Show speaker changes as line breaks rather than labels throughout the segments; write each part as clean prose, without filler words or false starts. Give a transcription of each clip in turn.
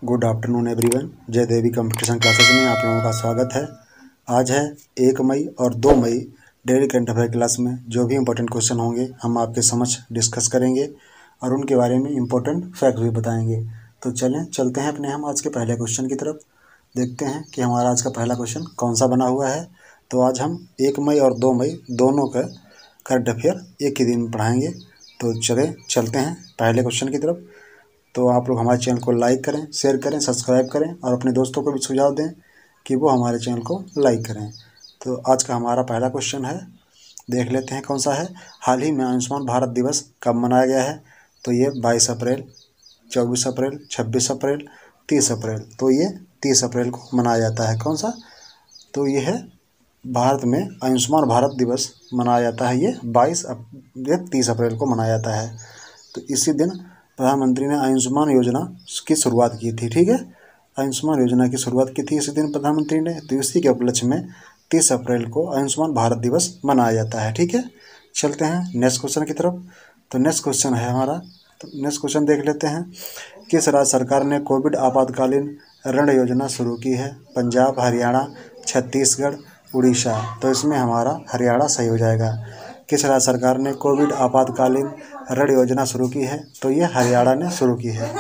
Good afternoon everyone. जय देवी competition classes में आप लोगों का स्वागत है। आज है 1 मई और 2 मई डेली करंट अफेयर क्लास में जो भी इम्पोर्टेंट क्वेश्चन होंगे हम आपके समक्ष डिस्कस करेंगे और उनके बारे में इम्पोर्टेंट फैक्ट भी बताएंगे। तो चलते हैं अपने हम आज के पहले क्वेश्चन की तरफ। देखते हैं कि हमारा आज का पहला क्वेश्चन कौन सा बना हुआ है। तो आज हम 1 मई और 2 मई दोनों का करंट अफेयर एक ही दिन में पढ़ाएंगे। तो चलते हैं पहले क्वेश्चन की तरफ। तो आप लोग हमारे चैनल को लाइक करें, शेयर करें, सब्सक्राइब करें और अपने दोस्तों को भी सुझाव दें कि वो हमारे चैनल को लाइक करें। तो आज का हमारा पहला क्वेश्चन है, देख लेते हैं कौन सा है। हाल ही में आयुष्मान भारत दिवस कब मनाया गया है? तो ये 22 अप्रैल, 24 अप्रैल, 26 अप्रैल, 30 अप्रैल। तो ये 30 अप्रैल को मनाया जाता है। कौन सा? तो ये है भारत में आयुष्मान भारत दिवस मनाया जाता है। ये 30 अप्रैल को मनाया जाता है। तो इसी दिन प्रधानमंत्री ने आयुष्मान योजना की शुरुआत की थी। ठीक है, आयुष्मान योजना की शुरुआत की थी इसी दिन प्रधानमंत्री ने। तो इसी के उपलक्ष्य में 30 अप्रैल को आयुष्मान भारत दिवस मनाया जाता है। ठीक है, चलते हैं नेक्स्ट क्वेश्चन की तरफ। तो नेक्स्ट क्वेश्चन है हमारा, तो नेक्स्ट क्वेश्चन देख लेते हैं। किस राज्य सरकार ने कोविड आपातकालीन ऋण योजना शुरू की है? पंजाब, हरियाणा, छत्तीसगढ़, उड़ीसा। तो इसमें हमारा हरियाणा सही हो जाएगा। किस राज्य सरकार ने कोविड आपातकालीन ऋण योजना शुरू की है? तो ये हरियाणा ने शुरू की है।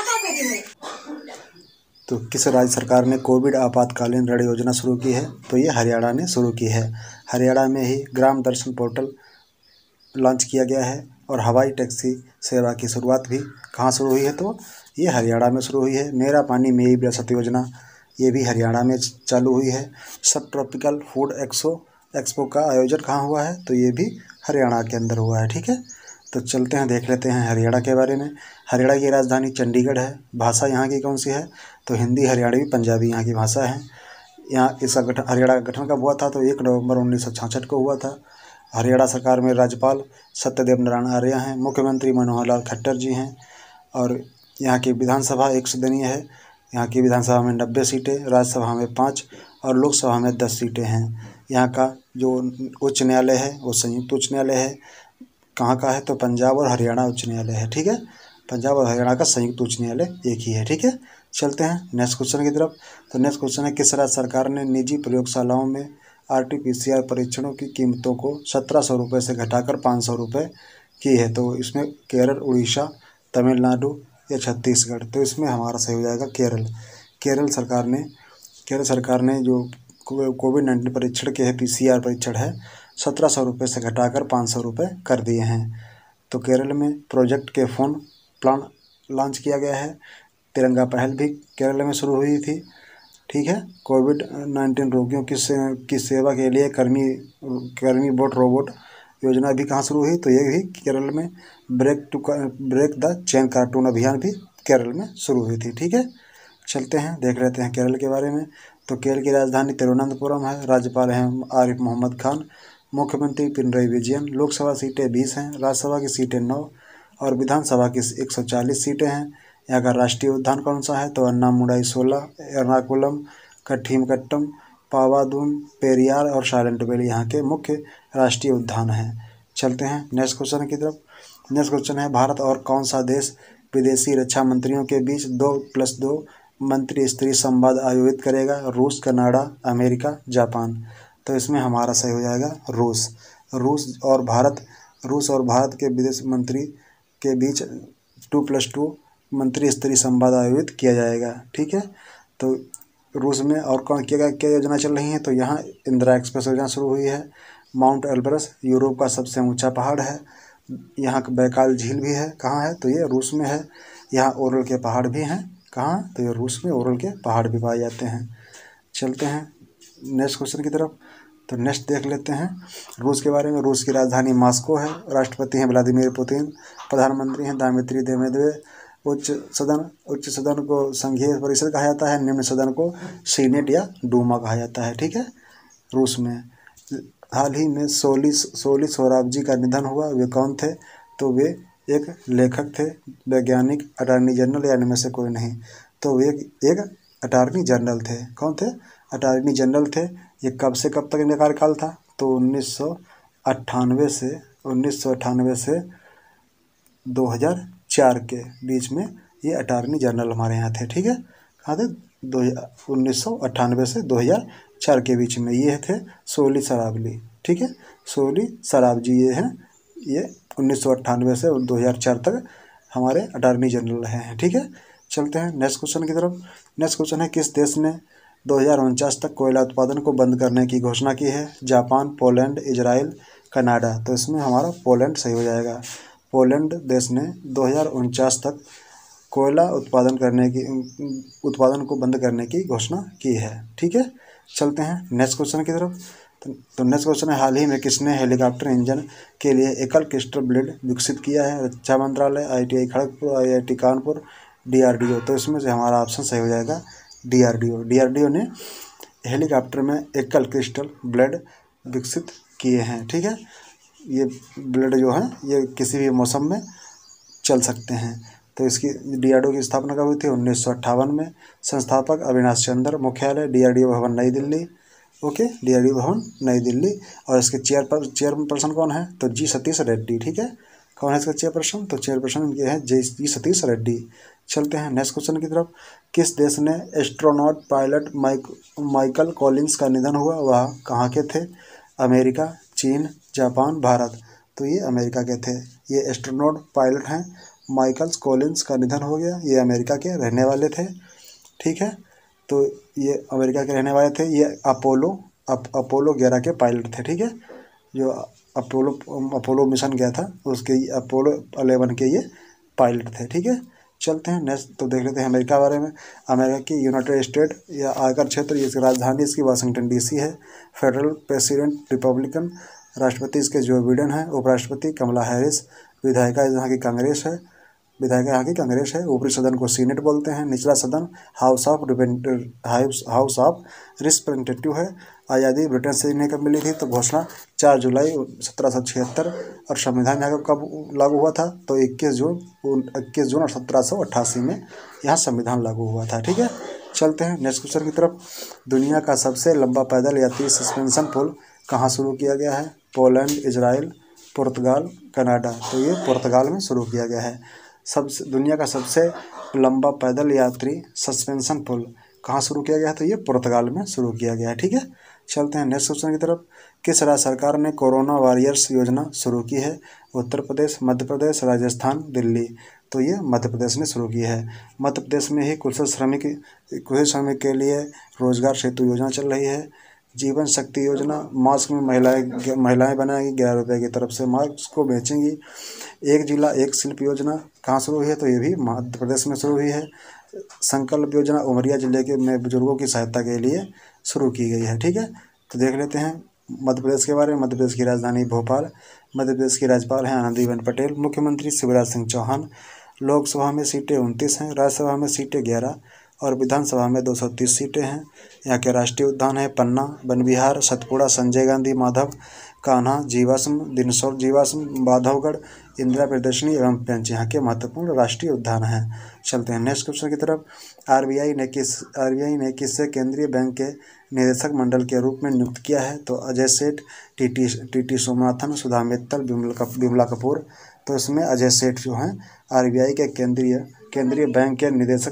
तो किस राज्य सरकार ने कोविड आपातकालीन ऋण योजना शुरू की है? तो ये हरियाणा ने शुरू की है। हरियाणा में ही ग्राम दर्शन पोर्टल लॉन्च किया गया है और हवाई टैक्सी सेवा की शुरुआत भी कहाँ शुरू हुई है? तो ये हरियाणा में शुरू हुई है। मेरा पानी मेरी विरासत योजना ये भी हरियाणा में चालू हुई है। सब ट्रॉपिकल फूड एक्सपो का आयोजन कहाँ हुआ है? तो ये भी हरियाणा के अंदर हुआ है। ठीक है, तो चलते हैं देख लेते हैं हरियाणा के बारे में। हरियाणा की राजधानी चंडीगढ़ है। भाषा यहाँ की कौन सी है? तो हिंदी, हरियाणवी, पंजाबी यहाँ की भाषा है। यहाँ इसका गठन हरियाणा का गठन कब हुआ था? तो 1 नवंबर 1966 को हुआ था। हरियाणा सरकार में राज्यपाल सत्यदेव नारायण आर्य हैं। मुख्यमंत्री मनोहर लाल खट्टर जी हैं। और यहाँ की विधानसभा 1 सदनीय है। यहाँ की विधानसभा में 90 सीटें, राज्यसभा में 5 और लोकसभा में 10 सीटें हैं। यहाँ का जो उच्च न्यायालय है वो संयुक्त उच्च न्यायालय है। कहाँ का है? तो पंजाब और हरियाणा उच्च न्यायालय है। ठीक है, पंजाब और हरियाणा का संयुक्त उच्च न्यायालय एक ही है। ठीक है, चलते हैं नेक्स्ट क्वेश्चन की तरफ। तो नेक्स्ट क्वेश्चन है, किस राज्य सरकार ने निजी प्रयोगशालाओं में RT-PCR परीक्षणों की कीमतों को 1700 रुपये से घटाकर 500 रुपये की है? तो इसमें केरल, उड़ीसा, तमिलनाडु या छत्तीसगढ़। तो इसमें हमारा सही हो जाएगा केरल। केरल सरकार ने जो कोविड-19 परीक्षण के है, PCR परीक्षण है, 1700 रुपये से घटाकर 500 रुपये कर दिए हैं। तो केरल में प्रोजेक्ट के फोन प्लान लॉन्च किया गया है। तिरंगा पहल भी केरल में शुरू हुई थी। ठीक है, कोविड-19 रोगियों की सेवा के लिए कर्मी बोट रोबोट योजना भी कहाँ शुरू हुई? तो ये भी केरल में। ब्रेक द चेन कार्टून अभियान भी केरल में शुरू हुई थी। ठीक है, चलते हैं देख लेते हैं केरल के बारे में। तो केरल की राजधानी तिरुवनंतपुरम है। राज्यपाल हैं आरिफ मोहम्मद खान। मुख्यमंत्री पिनरई विजयन। लोकसभा सीटें 20 हैं, राज्यसभा की सीटें 9 और विधानसभा की 140 सीटें हैं। यहाँ का राष्ट्रीय उद्यान कौन सा है? तो अन्नामुडाई सोला, एर्नाकुलम, कठिमकट्टम, पावादून, पेरियार और साइलेंट वैली यहाँ के मुख्य राष्ट्रीय उद्यान हैं। चलते हैं नेक्स्ट क्वेश्चन की तरफ। नेक्स्ट क्वेश्चन है, भारत और कौन सा देश विदेशी रक्षा मंत्रियों के बीच 2+2 मंत्री स्तरीय संवाद आयोजित करेगा? रूस, कनाडा, अमेरिका, जापान। तो इसमें हमारा सही हो जाएगा रूस। रूस और भारत के विदेश मंत्री के बीच 2+2 मंत्री स्तरीय संवाद आयोजित किया जाएगा। ठीक है, तो रूस में और कौन क्या योजना चल रही है? तो यहाँ इंदिरा एक्सप्रेस योजना शुरू हुई है। माउंट एल्ब्रस यूरोप का सबसे ऊंचा पहाड़ है। यहाँ बैकाल झील भी है। कहाँ है? तो ये रूस में है। यहाँ ओरल के पहाड़ भी हैं। कहाँ? तो ये रूस में ओरल के पहाड़ भी पाए जाते हैं। चलते हैं नेक्स्ट क्वेश्चन की तरफ। तो नेक्स्ट देख लेते हैं रूस के बारे में। रूस की राजधानी मॉस्को है। राष्ट्रपति हैं व्लादिमीर पुतिन। प्रधानमंत्री हैं दामित्री देमेद्वे। उच्च सदन को संघीय परिषद कहा जाता है। निम्न सदन को सीनेट या डूमा कहा जाता है। ठीक है, रूस में हाल ही में सोली सोराबजी का निधन हुआ। वे कौन थे? तो वे एक लेखक थे, वैज्ञानिक, अटॉर्नी जनरल या इनमें से कोई नहीं। तो वे एक अटॉर्नी जनरल थे। कौन थे? अटॉर्नी जनरल थे। ये कब से कब तक इनका कार्यकाल था? तो 1998 से 2004 के बीच में ये अटॉर्नी जनरल हमारे यहाँ थे। ठीक है, हाँ थे 1998 से 2004 के बीच में ये थे सोली सरावली। ठीक है, सोली सरावजी ये हैं, ये 1998 से 2004 तक हमारे अटॉर्नी जनरल रहे हैं। ठीक है, चलते हैं नेक्स्ट क्वेश्चन की तरफ। नेक्स्ट क्वेश्चन है, किस देश ने 2049 तक कोयला उत्पादन को बंद करने की घोषणा की है? Japan, Poland, Israel, Canada. तो इसमें हमारा पोलैंड सही हो जाएगा। पोलैंड देश ने 2049 तक कोयला उत्पादन को बंद करने की घोषणा की है। ठीक है, चलते हैं नेक्स्ट क्वेश्चन की तरफ। तो नेक्स्ट क्वेश्चन है, हाल ही में किसने हेलीकॉप्टर इंजन के लिए एकल क्रिस्टल ब्लेड विकसित किया है? रक्षा मंत्रालय, ITI Kharagpur, IIT Kanpur, DRDO। तो इसमें से हमारा ऑप्शन सही हो जाएगा DRDO। DRDO ने हेलीकॉप्टर में एकल क्रिस्टल ब्लेड विकसित किए हैं। ठीक है, ये ब्लेड जो है ये किसी भी मौसम में चल सकते हैं। तो इसकी DRDO की स्थापना कब हुई थी? 1958 में। संस्थापक अविनाश चंद्र, मुख्यालय DRDO भवन नई दिल्ली। ओके, DRDO भवन नई दिल्ली। और इसके चेयरपर्सन कौन है? तो G सतीश रेड्डी। ठीक है, कौन है इसका चेयरपर्सन? तो चेयरपर्सन इनके हैं G सतीश रेड्डी। चलते हैं नेक्स्ट क्वेश्चन की तरफ। किस देश ने एस्ट्रोनॉट पायलट माइकल कॉलिंस का निधन हुआ? वह कहाँ के थे? अमेरिका, चीन, जापान, भारत। तो ये अमेरिका के थे। ये एस्ट्रोनॉट पायलट हैं, माइकल कॉलिंस का निधन हो गया। ये अमेरिका के रहने वाले थे। ठीक है, तो ये अमेरिका के रहने वाले थे। ये अपोलो 11 के पायलट थे। ठीक है, जो अपोलो मिशन गया था उसके अपोलो 11 के ये पायलट थे। ठीक है, चलते हैं नेक्स्ट। तो देख लेते हैं अमेरिका के बारे में। अमेरिका की यूनाइटेड स्टेट या आयकर क्षेत्र, इसकी राजधानी इसकी वाशिंगटन DC है। फेडरल प्रेसिडेंट रिपब्लिकन, राष्ट्रपति इसके जो बाइडेन है। उपराष्ट्रपति कमला हैरिस। विधायिका यहाँ की कांग्रेस है। ऊपरी सदन को सीनेट बोलते हैं। निचला सदन हाउस ऑफ रिप्रेजेंटेटिव है। आज़ादी ब्रिटेन से इन्हें कब मिली थी? तो घोषणा 4 जुलाई 1776। और संविधान यहाँ कब लागू हुआ था? तो 21 जून और 1788 में यहाँ संविधान लागू हुआ था। ठीक है, चलते हैं नेक्स्ट क्वेश्चन की तरफ। दुनिया का सबसे लंबा पैदल यात्री सस्पेंशन पुल कहाँ शुरू किया गया है? Poland, Israel, Portugal, Canada. तो ये पुर्तगाल में शुरू किया गया है। दुनिया का सबसे लंबा पैदल यात्री सस्पेंशन पुल कहाँ शुरू किया गया है? तो ये पुर्तगाल में शुरू किया गया है। ठीक है, चलते हैं नेक्स्ट क्वेश्चन की तरफ। किस राज्य सरकार ने कोरोना वॉरियर्स योजना शुरू की है? उत्तर प्रदेश, मध्य प्रदेश, राजस्थान, दिल्ली। तो ये मध्य प्रदेश ने शुरू की है। मध्य प्रदेश में ही कुशल श्रमिक के लिए रोजगार सेतु योजना चल रही है। जीवन शक्ति योजना, मास्क में महिलाएं बनाएंगी, 11 रुपये की तरफ से मास्क को बेचेंगी। एक जिला एक शिल्प योजना कहाँ शुरू हुई है? तो ये भी मध्य प्रदेश में शुरू हुई है। संकल्प योजना उमरिया जिले के में बुजुर्गों की सहायता के लिए शुरू की गई है। ठीक है, तो देख लेते हैं मध्य प्रदेश के बारे में। मध्य प्रदेश की राजधानी भोपाल। मध्य प्रदेश की राज्यपाल हैं आनंदीबेन पटेल। मुख्यमंत्री शिवराज सिंह चौहान। लोकसभा में सीटें 29 हैं, राज्यसभा में सीटें 11 और विधानसभा में 230 सीटें हैं। यहाँ के राष्ट्रीय उद्यान है पन्ना, वन विहार, सतपुड़ा, संजय गांधी, माधव, कान्हा, जीवाश्म, दिनसौर जीवाश्म, बांधवगढ़, इंदिरा प्रदर्शनी एवं पेंच यहाँ के महत्वपूर्ण राष्ट्रीय उद्यान हैं। चलते हैं नेक्स्ट क्वेश्चन की तरफ। आरबीआई ने किसे केंद्रीय बैंक के निदेशक मंडल के रूप में नियुक्त किया है? तो अजय सेठ, टी सोमनाथन, सुधा मित्तल, बिमला कपूर। तो इसमें अजय सेठ जो हैं आरबीआई के केंद्रीय बैंक के निदेशक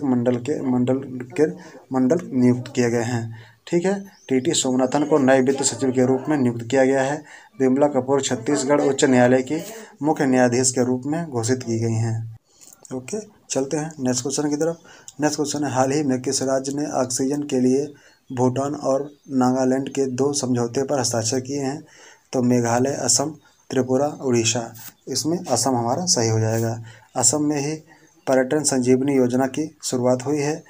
मंडल नियुक्त किए गए हैं। ठीक है, टी सोमनाथन को नए वित्त सचिव के रूप में नियुक्त किया गया है। बिमला कपूर छत्तीसगढ़ उच्च न्यायालय की मुख्य न्यायाधीश के रूप में घोषित की गई हैं। ओके, चलते हैं नेक्स्ट क्वेश्चन की तरफ। नेक्स्ट क्वेश्चन है, हाल ही में किस राज्य ने ऑक्सीजन के लिए भूटान और नागालैंड के 2 समझौते पर हस्ताक्षर किए हैं? तो मेघालय, असम, त्रिपुरा, उड़ीसा। इसमें असम हमारा सही हो जाएगा। असम में ही पर्यटन संजीवनी योजना की शुरुआत हुई है।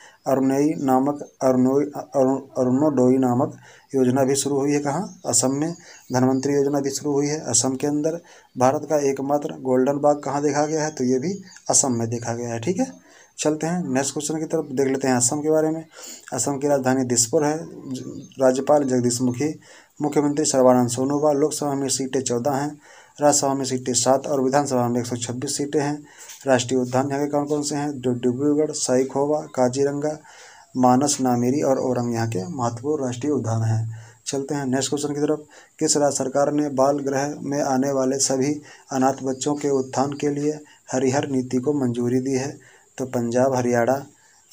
अरुणोदय नामक योजना भी शुरू हुई है। कहाँ? असम में। धनवंतरी योजना भी शुरू हुई है असम के अंदर। भारत का एकमात्र गोल्डन बाग कहाँ देखा गया है? तो ये भी असम में देखा गया है। ठीक है, चलते हैं नेक्स्ट क्वेश्चन की तरफ। देख लेते हैं असम के बारे में। असम की राजधानी दिसपुर है। राज्यपाल जगदीश मुखी। मुख्यमंत्री सर्बानंद सोनोवाल। लोकसभा में सीटें 14 हैं, राज्यसभा में सीटें 7 और विधानसभा में 126 सीटें हैं। राष्ट्रीय उद्यान यहाँ के कौन कौन से हैं? जो डिब्रूगढ़, सईखोवा, काजीरंगा, मानस, नामेरी और औरंग यहाँ के महत्वपूर्ण राष्ट्रीय उद्यान हैं। चलते हैं नेक्स्ट क्वेश्चन की तरफ। किस राज्य सरकार ने बाल गृह में आने वाले सभी अनाथ बच्चों के उत्थान के लिए हरिहर नीति को मंजूरी दी है? तो पंजाब, हरियाणा,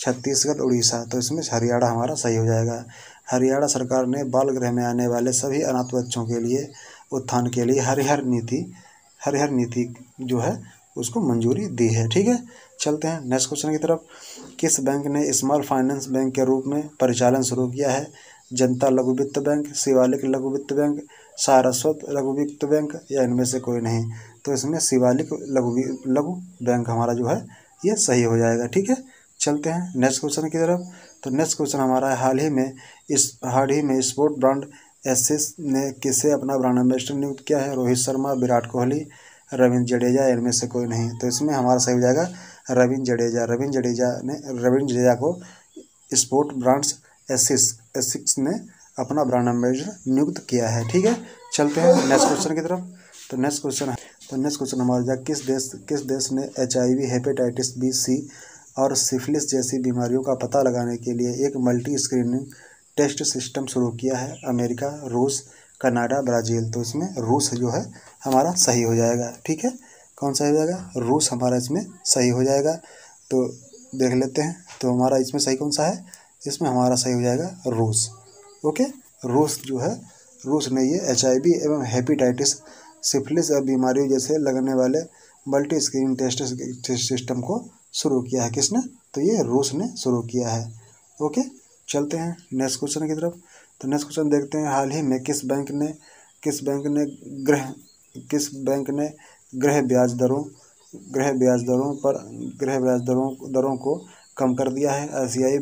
छत्तीसगढ़, उड़ीसा। तो इसमें हरियाणा हमारा सही हो जाएगा। हरियाणा सरकार ने बाल गृह में आने वाले सभी अनाथ बच्चों के लिए उत्थान के लिए हरिहर नीति जो है उसको मंजूरी दी है। ठीक है, चलते हैं नेक्स्ट क्वेश्चन की तरफ। किस बैंक ने स्मॉल फाइनेंस बैंक के रूप में परिचालन शुरू किया है? जनता लघु वित्त बैंक, शिवालिक लघु वित्त बैंक, सारस्वत लघु वित्त बैंक या इनमें से कोई नहीं? तो इसमें शिवालिक लघु बैंक हमारा जो है ये सही हो जाएगा। ठीक है, चलते हैं नेक्स्ट क्वेश्चन की तरफ। तो नेक्स्ट क्वेश्चन हमारा है, हाल ही में स्पोर्ट ब्रांड एसिस ने किसे अपना ब्रांड एम्बेसडर नियुक्त किया है? रोहित शर्मा, विराट कोहली, रविंद्र जडेजा, इनमें से कोई नहीं? तो इसमें हमारा सही हो जाएगा रविंद्र जडेजा को स्पोर्ट ब्रांड्स एसिक्स ने अपना ब्रांड एम्बेसडर नियुक्त किया है। ठीक है, चलते हैं नेक्स्ट क्वेश्चन की तरफ। तो नेक्स्ट क्वेश्चन हमारा किस देश ने HIV, हेपेटाइटिस बी, सी और सिफिलिस जैसी बीमारियों का पता लगाने के लिए एक मल्टी स्क्रीनिंग टेस्ट सिस्टम शुरू किया है? अमेरिका, रूस, कनाडा, ब्राज़ील। तो इसमें रूस जो है हमारा सही हो जाएगा। ठीक है, कौन सा हो जाएगा? रूस हमारा इसमें सही हो जाएगा। तो देख लेते हैं, तो हमारा इसमें सही कौन सा है? इसमें हमारा सही हो जाएगा रूस। ओके, रूस जो है, रूस ने ये HIV एवं हेपेटाइटिस, सिफिलिस और बीमारियों जैसे लगने वाले मल्टी स्क्रीनिंग टेस्ट सिस्टम को शुरू किया है। किसने? तो ये रूस ने शुरू किया है। ओके, चलते हैं नेक्स्ट क्वेश्चन की तरफ। तो नेक्स्ट क्वेश्चन देखते हैं, हाल ही में किस बैंक ने गृह ब्याज दरों को कम कर दिया है? SBI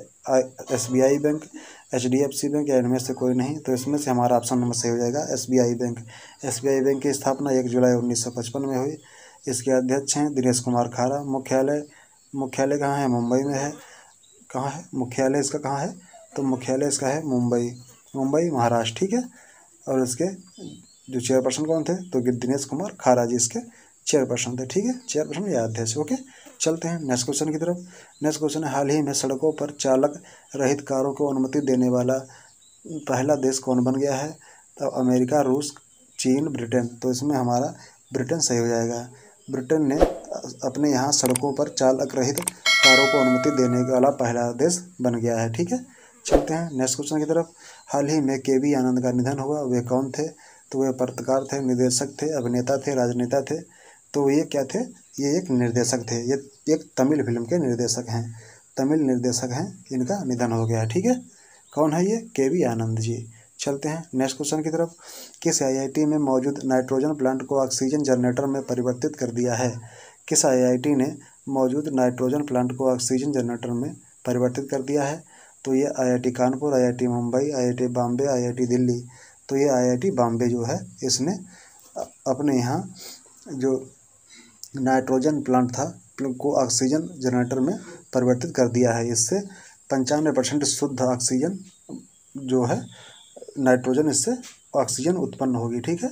बैंक, HDFC बैंक या इनमें से कोई नहीं? तो इसमें से हमारा ऑप्शन नंबर सही हो जाएगा SBI बैंक। SBI बैंक की स्थापना 1 जुलाई 1955 में हुई। इसके अध्यक्ष हैं दिनेश कुमार खारा। मुख्यालय कहाँ है? मुंबई में है। कहाँ है मुख्यालय इसका? कहाँ है? तो मुख्यालय इसका है मुंबई महाराष्ट्र। ठीक है, और इसके जो चेयरपर्सन कौन थे? तो दिनेश कुमार खारा जी इसके चेयरपर्सन थे। ठीक है, चेयरपर्सन या अध्यक्ष। ओके, चलते हैं नेक्स्ट क्वेश्चन की तरफ। नेक्स्ट क्वेश्चन है, हाल ही में सड़कों पर चालक रहित कारों को अनुमति देने वाला पहला देश कौन बन गया है? तो अमेरिका, रूस, चीन, ब्रिटेन। तो इसमें हमारा ब्रिटेन सही हो जाएगा। ब्रिटेन ने अपने यहाँ सड़कों पर चालक रहित कारों को अनुमति देने वाला पहला देश बन गया है। ठीक है, चलते हैं नेक्स्ट क्वेश्चन की तरफ। हाल ही में KB आनंद का निधन हुआ, वे कौन थे? तो वे पत्रकार थे, निर्देशक थे, अभिनेता थे, राजनेता थे? तो ये क्या थे? ये एक निर्देशक थे। ये एक तमिल फिल्म के निर्देशक हैं, इनका निधन हो गया है। ठीक है, कौन है ये? KB आनंद जी। चलते हैं नेक्स्ट क्वेश्चन की तरफ। किस IIT में मौजूद नाइट्रोजन प्लांट को ऑक्सीजन जनरेटर में परिवर्तित कर दिया है? किस IIT ने मौजूद नाइट्रोजन प्लांट को ऑक्सीजन जनरेटर में परिवर्तित कर दिया है? तो ये IIT Kanpur, IIT Mumbai, IIT Bombay, IIT Delhi. तो ये IIT बॉम्बे जो है इसने अपने यहाँ जो नाइट्रोजन प्लांट था को ऑक्सीजन जनरेटर में परिवर्तित कर दिया है। इससे 95% शुद्ध ऑक्सीजन जो है नाइट्रोजन, इससे ऑक्सीजन उत्पन्न होगी। ठीक है,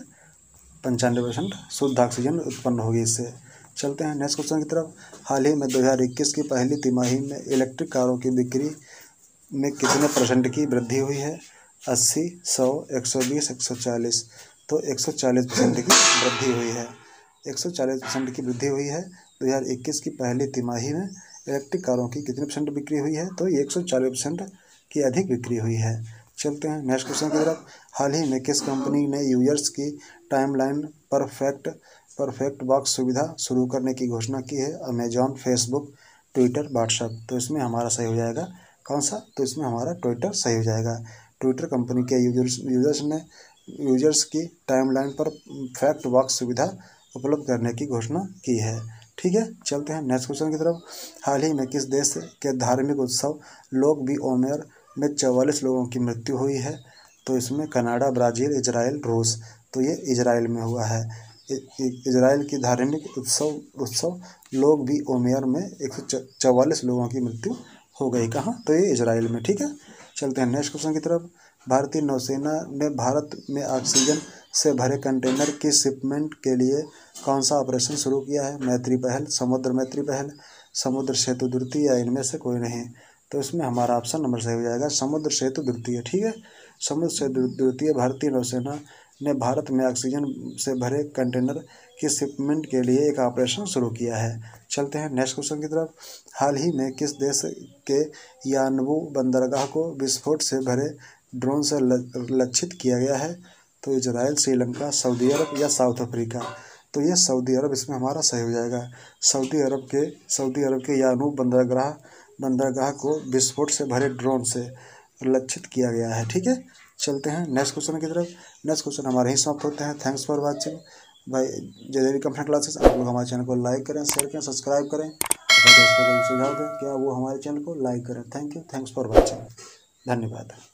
95% शुद्ध ऑक्सीजन उत्पन्न होगी इससे। चलते हैं नेक्स्ट क्वेश्चन की तरफ। हाल ही में 2021 की पहली तिमाही में इलेक्ट्रिक कारों की बिक्री में कितने % की वृद्धि हुई है? 80, 100, 120, 140। तो 140% की वृद्धि हुई है। 140% की वृद्धि हुई है। 2021 की पहली तिमाही में इलेक्ट्रिक कारों की कितनी % बिक्री हुई है? तो 140% की अधिक बिक्री हुई है। चलते हैं नेक्स्ट क्वेश्चन की तरफ। हाल ही में किस कंपनी ने यूजर्स की टाइमलाइन परफेक्ट बॉक्स सुविधा शुरू करने की घोषणा की है? Amazon, Facebook, Twitter, WhatsApp. तो इसमें हमारा सही हो जाएगा कौन सा? तो इसमें हमारा ट्विटर सही हो जाएगा। ट्विटर कंपनी के यूजर्स ने यूजर्स की टाइमलाइन पर फैक्ट बॉक्स सुविधा उपलब्ध करने की घोषणा की है। ठीक है, चलते हैं नेक्स्ट क्वेश्चन की तरफ। हाल ही में किस देश के धार्मिक उत्सव लोक बी ओमेर में 44 लोगों की मृत्यु हुई है? तो इसमें कनाडा, ब्राज़ील, इजराइल, रूस। तो ये इजराइल में हुआ है। इजराइल की धार्मिक उत्सव लोक बी ओमेर में 144 लोगों की मृत्यु हो गई। कहाँ? तो ये इजराइल में। ठीक है, चलते हैं नेक्स्ट क्वेश्चन की तरफ। भारतीय नौसेना ने भारत में ऑक्सीजन से भरे कंटेनर की शिपमेंट के लिए कौन सा ऑपरेशन शुरू किया है? मैत्री पहल, समुद्र मैत्री पहल, समुद्र सेतु द्वितीय या इनमें से कोई नहीं? तो इसमें हमारा ऑप्शन नंबर सही हो जाएगा समुद्र सेतु द्वितीय। ठीक है, समुद्र सेतु द्वितीय भारतीय नौसेना ने भारत में ऑक्सीजन से भरे कंटेनर की शिपमेंट के लिए एक ऑपरेशन शुरू किया है। चलते हैं नेक्स्ट क्वेश्चन की तरफ। हाल ही में किस देश के यानबू बंदरगाह को विस्फोट से भरे ड्रोन से लक्षित किया गया है? तो इजराइल, श्रीलंका, सऊदी अरब या साउथ अफ्रीका? तो ये सऊदी अरब इसमें हमारा सही हो जाएगा। सऊदी अरब के यानूब बंदरगाह को विस्फोट से भरे ड्रोन से लक्षित किया गया है। ठीक है, चलते हैं नेक्स्ट क्वेश्चन की तरफ। नेक्स्ट क्वेश्चन हमारे ही समाप्त होते हैं। थैंक्स फॉर वाचिंग भाई JJV कंप्यूटर क्लासेस। आप लोग हमारे चैनल को लाइक करें, शेयर करें, सब्सक्राइब करें, अपने दोस्तों को सुझाव दें क्या वो हमारे चैनल को लाइक करें। Thank you, thanks for watching, धन्यवाद।